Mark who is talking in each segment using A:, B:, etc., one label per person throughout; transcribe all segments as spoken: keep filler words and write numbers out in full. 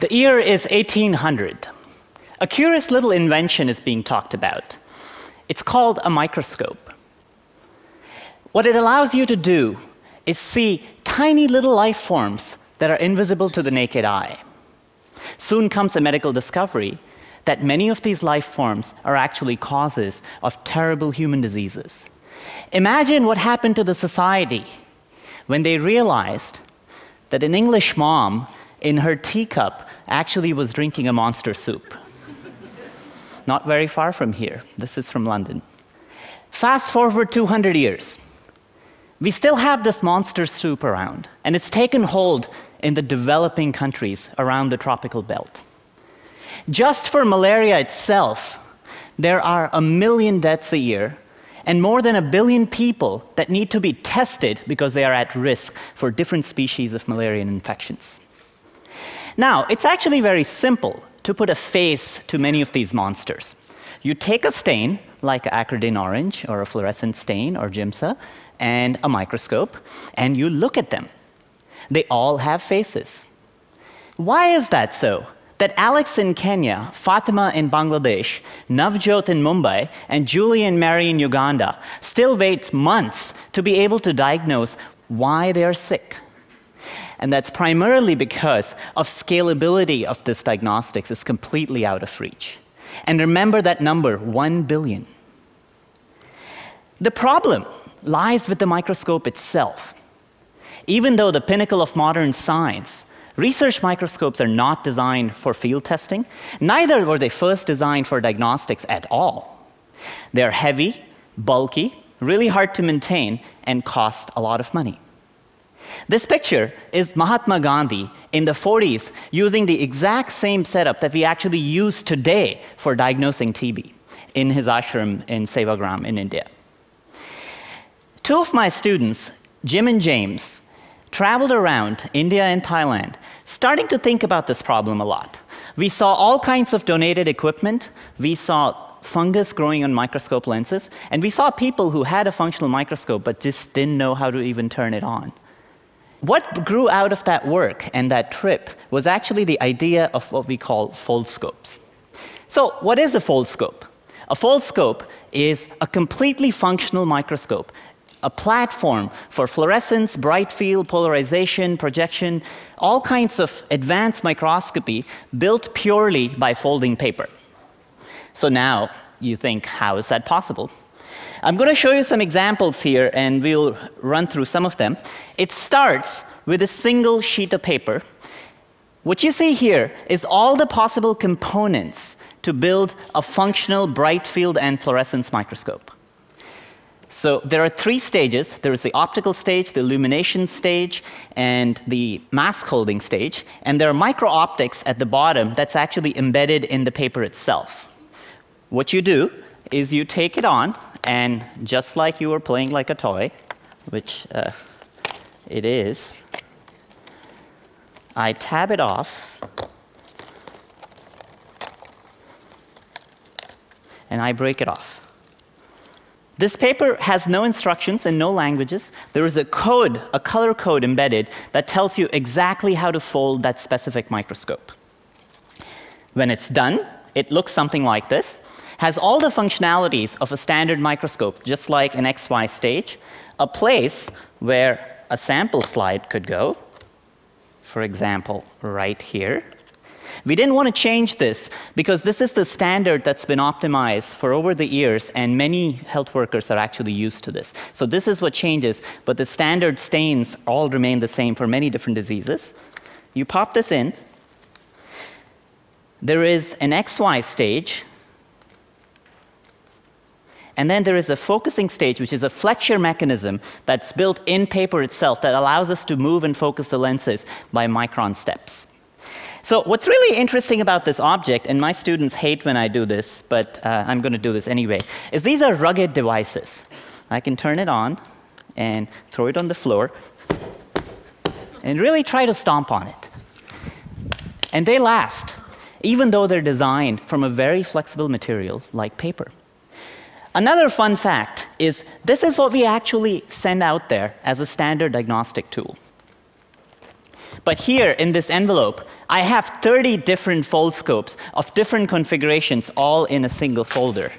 A: The year is eighteen hundred. A curious little invention is being talked about. It's called a microscope. What it allows you to do is see tiny little life forms that are invisible to the naked eye. Soon comes a medical discovery that many of these life forms are actually causes of terrible human diseases. Imagine what happened to the society when they realized that an English mom in her teacup actually was drinking a monster soup. Not very far from here. This is from London. Fast forward two hundred years. We still have this monster soup around, and it's taken hold in the developing countries around the tropical belt. Just for malaria itself, there are a million deaths a year, and more than a billion people that need to be tested because they are at risk for different species of malarial infections. Now, it's actually very simple to put a face to many of these monsters. You take a stain, like acridine orange, or a fluorescent stain, or Giemsa, and a microscope, and you look at them. They all have faces. Why is that so? That Alex in Kenya, Fatima in Bangladesh, Navjot in Mumbai, and Julie and Mary in Uganda still wait months to be able to diagnose why they are sick. And that's primarily because of scalability of this diagnostics is completely out of reach. And remember that number, one billion. The problem lies with the microscope itself. Even though the pinnacle of modern science, research microscopes are not designed for field testing, neither were they first designed for diagnostics at all. They're heavy, bulky, really hard to maintain, and cost a lot of money. This picture is Mahatma Gandhi in the forties using the exact same setup that we actually use today for diagnosing T B in his ashram in Sevagram in India. Two of my students, Jim and James, traveled around India and Thailand, starting to think about this problem a lot. We saw all kinds of donated equipment. We saw fungus growing on microscope lenses. And we saw people who had a functional microscope but just didn't know how to even turn it on. What grew out of that work and that trip was actually the idea of what we call foldscopes. So what is a foldscope? A foldscope is a completely functional microscope, a platform for fluorescence, bright field, polarization, projection, all kinds of advanced microscopy built purely by folding paper. So now you think, how is that possible? I'm going to show you some examples here, and we'll run through some of them. It starts with a single sheet of paper. What you see here is all the possible components to build a functional bright field and fluorescence microscope. So there are three stages. There is the optical stage, the illumination stage, and the mask holding stage. And there are micro-optics at the bottom that's actually embedded in the paper itself. What you do is you take it on, and just like you were playing like a toy, which uh, it is, I tab it off, and I break it off. This paper has no instructions and no languages. There is a code, a color code embedded that tells you exactly how to fold that specific microscope. When it's done, it looks something like this. Has all the functionalities of a standard microscope, just like an X Y stage, a place where a sample slide could go, for example, right here. We didn't want to change this because this is the standard that's been optimized for over the years, and many health workers are actually used to this. So this is what changes, but the standard stains all remain the same for many different diseases. You pop this in. There is an X Y stage. And then there is a focusing stage, which is a flexure mechanism that's built in paper itself that allows us to move and focus the lenses by micron steps. So what's really interesting about this object, and my students hate when I do this, but uh, I'm going to do this anyway, is these are rugged devices. I can turn it on and throw it on the floor and really try to stomp on it. And they last, even though they're designed from a very flexible material like paper. Another fun fact is this is what we actually send out there as a standard diagnostic tool. But here in this envelope, I have thirty different foldscopes of different configurations, all in a single folder.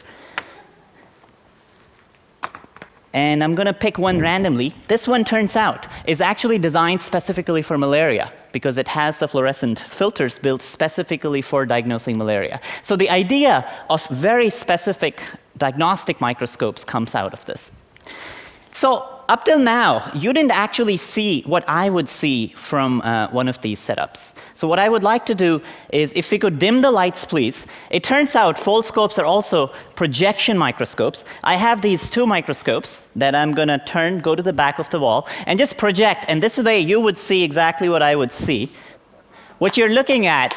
A: And I'm going to pick one randomly. This one, turns out, is actually designed specifically for malaria, because it has the fluorescent filters built specifically for diagnosing malaria. So the idea of very specific diagnostic microscopes comes out of this. So up till now, you didn't actually see what I would see from uh, one of these setups. So what I would like to do is, if we could dim the lights, please. It turns out foldscopes are also projection microscopes. I have these two microscopes that I'm going to turn, go to the back of the wall, and just project. And this way, you would see exactly what I would see. What you're looking at,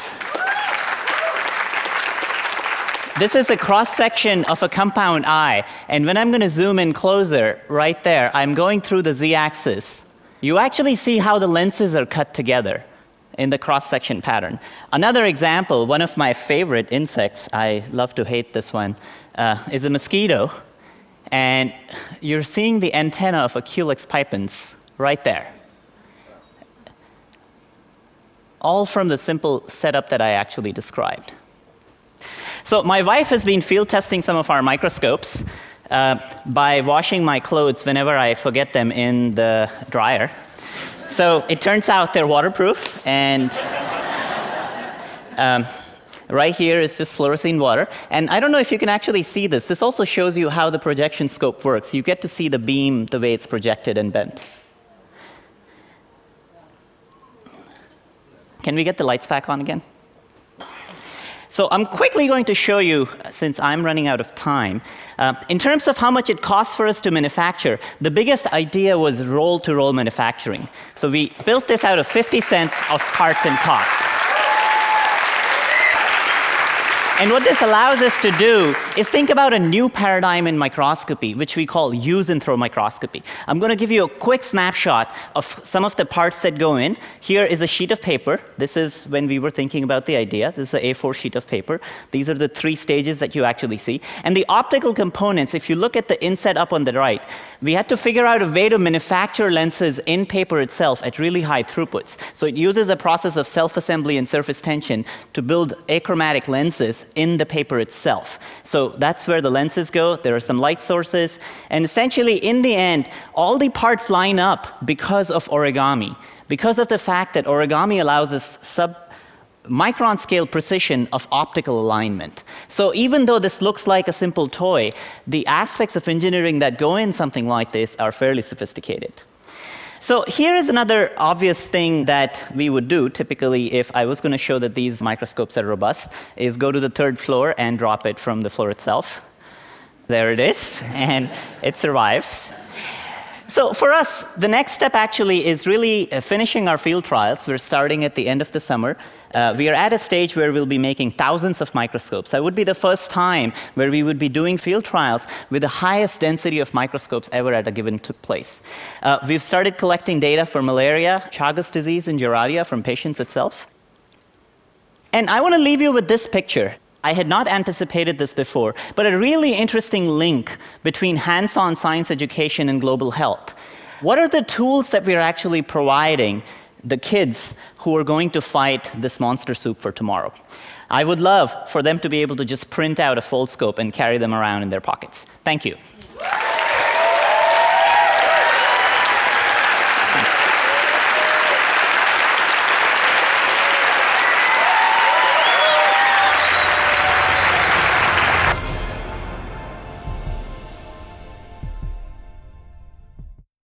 A: this is a cross-section of a compound eye. And when I'm going to zoom in closer, right there, I'm going through the z-axis. You actually see how the lenses are cut together in the cross-section pattern. Another example, one of my favorite insects, I love to hate this one, uh, is a mosquito. And you're seeing the antenna of a Culex pipens right there. All from the simple setup that I actually described. So my wife has been field testing some of our microscopes uh, by washing my clothes whenever I forget them in the dryer. So it turns out they're waterproof, and um, right here is just fluorescein water. And I don't know if you can actually see this. This also shows you how the projection scope works. You get to see the beam the way it's projected and bent. Can we get the lights back on again? So I'm quickly going to show you, since I'm running out of time, uh, in terms of how much it costs for us to manufacture, the biggest idea was roll-to-roll manufacturing. So we built this out of fifty cents of parts and cost. And what this allows us to do is think about a new paradigm in microscopy, which we call use and throw microscopy. I'm going to give you a quick snapshot of some of the parts that go in. Here is a sheet of paper. This is when we were thinking about the idea. This is an A four sheet of paper. These are the three stages that you actually see. And the optical components, if you look at the inset up on the right, we had to figure out a way to manufacture lenses in paper itself at really high throughputs. So it uses a process of self-assembly and surface tension to build achromatic lenses in the paper itself. So that's where the lenses go. There are some light sources. And essentially, in the end, all the parts line up because of origami, because of the fact that origami allows us sub micron scale precision of optical alignment. So even though this looks like a simple toy, the aspects of engineering that go in something like this are fairly sophisticated. So here is another obvious thing that we would do, typically, if I was going to show that these microscopes are robust, is go to the third floor and drop it from the floor itself. There it is, and it survives. So for us, the next step actually is really uh, finishing our field trials. We're starting at the end of the summer. Uh, we are at a stage where we'll be making thousands of microscopes. That would be the first time where we would be doing field trials with the highest density of microscopes ever at a given took place. Uh, we've started collecting data for malaria, Chagas disease, and Giardia from patients itself. And I want to leave you with this picture. I had not anticipated this before, but a really interesting link between hands-on science education and global health. What are the tools that we're actually providing the kids who are going to fight this monster soup for tomorrow? I would love for them to be able to just print out a foldscope and carry them around in their pockets. Thank you.